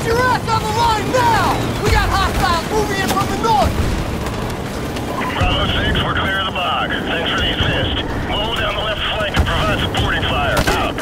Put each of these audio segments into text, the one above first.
Get your ass on the line now! We got hostiles moving in from the north! Bravo 6, we're clear of the bog. Thanks for the assist. Move down the left flank and provide supporting fire. Out.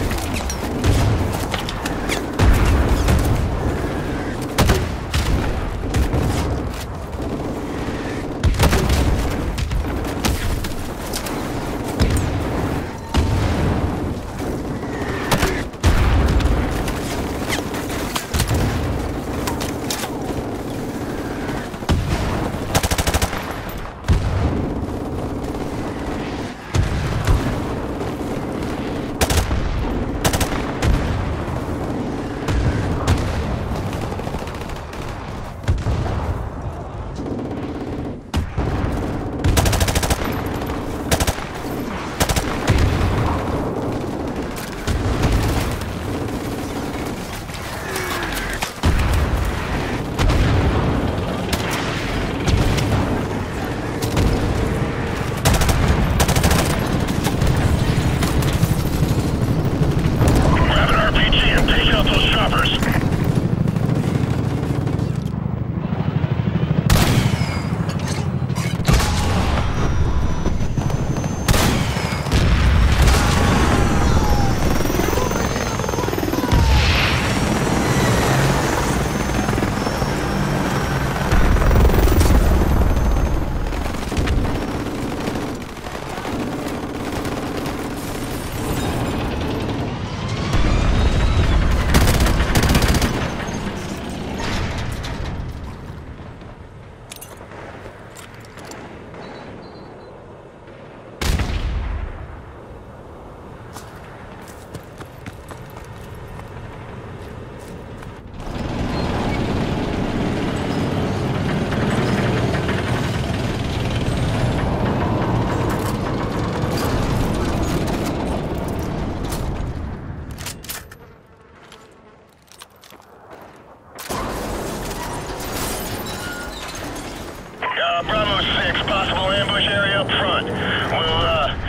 Bravo 6, possible ambush area up front. We'll,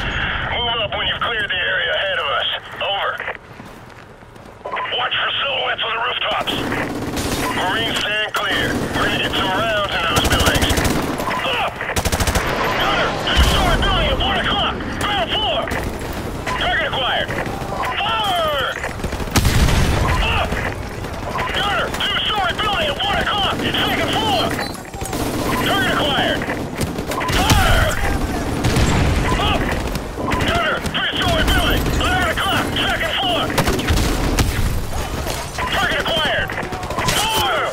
move up when you've cleared the area ahead of us. Over. Watch for silhouettes on the rooftops. Marines stand clear. We're gonna get some rounds in those buildings. Up! Gunner! Two-story building at 1 o'clock! Ground floor! Target acquired! Fire! Up! Gunner! Two-story building at 1 o'clock! Second floor! Target acquired! Fire! Up! Gunner! Three-story building! 11 o'clock! Second floor! Target acquired! Fire!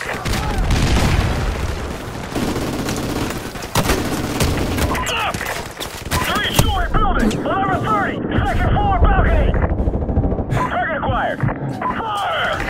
Up! Three-story building! 11:30! Second floor balcony! Target acquired! Fire!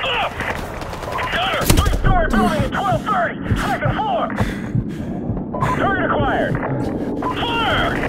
Building at 12:30, second floor! Target acquired! Fire!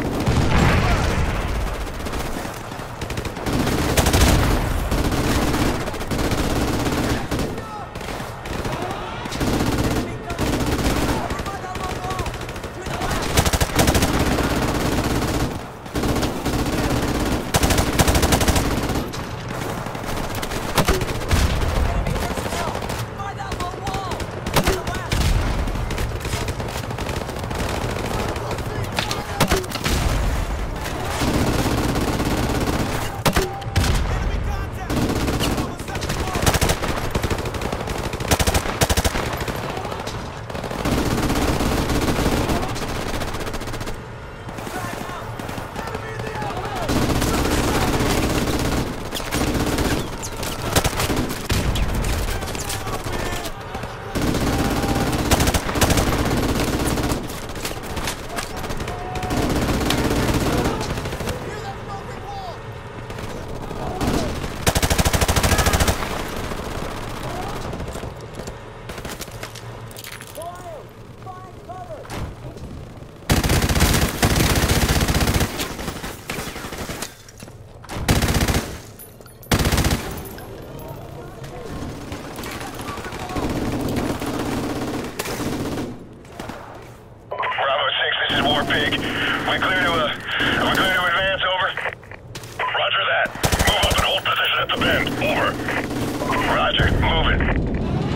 Pig. We clear to advance, over? Roger that. Move up and hold position at the bend. Over. Roger, moving.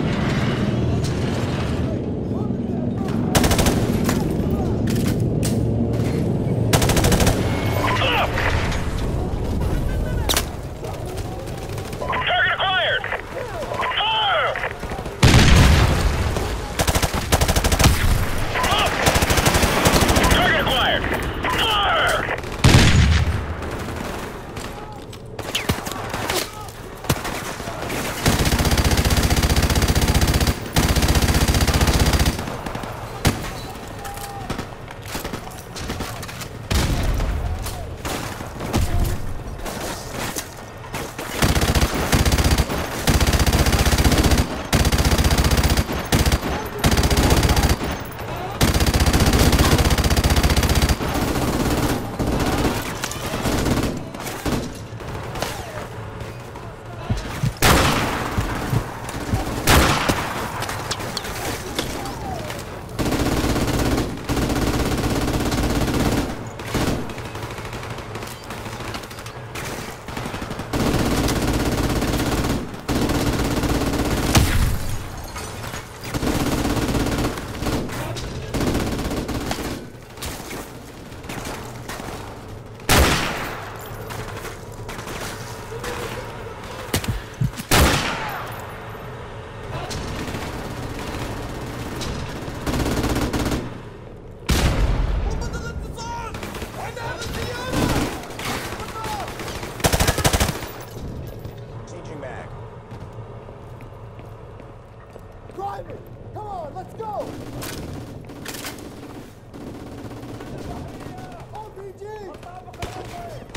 Target acquired! Fire! Target acquired! Fire! Drive it! Come on, let's go! RPG!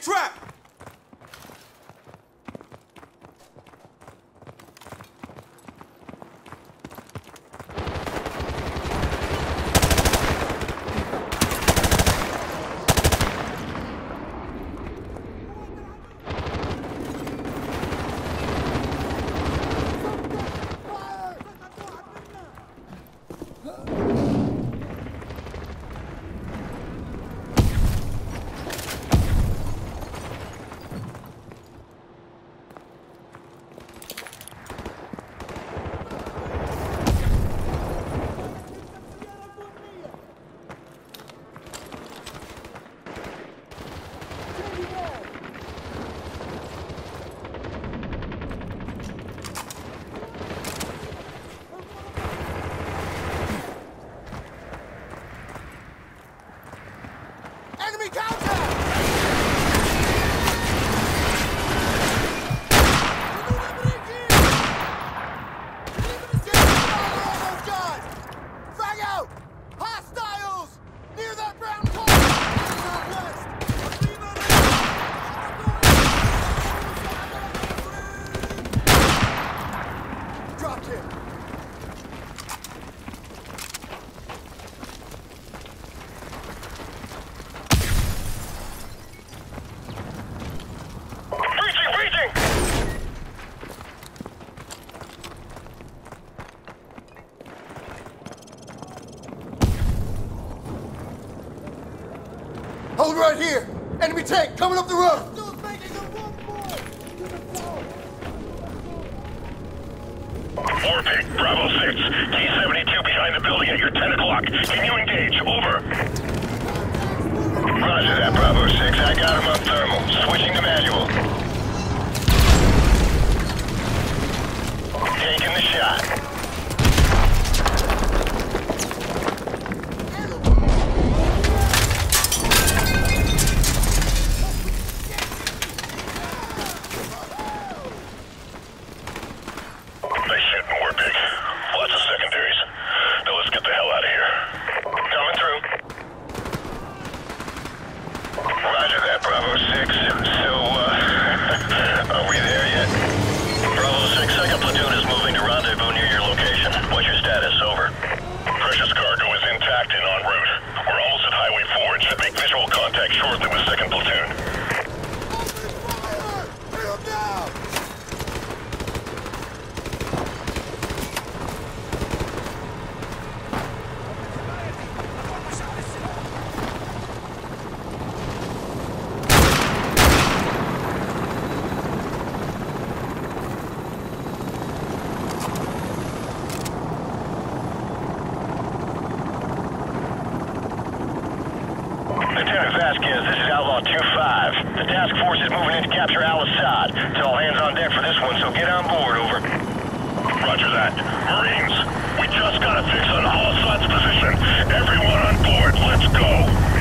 trap! Enemy counter! Frag out! Hostiles! Near that brown car! Northwest! Drop him! Hold right here! Enemy tank coming up the road! Warpig, Bravo 6, T-72 behind the building at your 10 o'clock. Can you engage? Over. Roger that, Bravo 6. I got him on thermal. Switching to manual. Taking the shot. This is Outlaw 2-5. The task force is moving in to capture Al-Assad. It's all hands on deck for this one, so get on board, over. Roger that. Marines, we just got a fix on Al-Assad's position. Everyone on board, let's go.